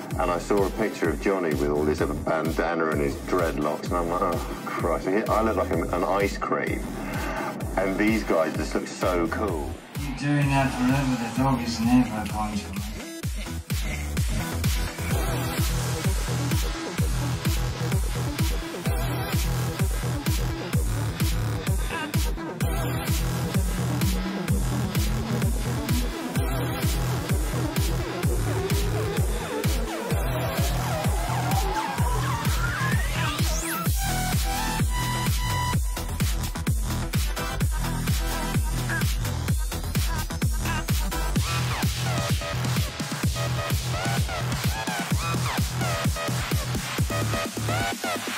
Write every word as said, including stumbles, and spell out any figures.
and I saw a picture of Johnny with all this bandana and his dreadlocks, and I'm like, oh, Christ, I look like an ice cream. And these guys just look so cool. You're doing that forever, the dog is never going to win. Bye.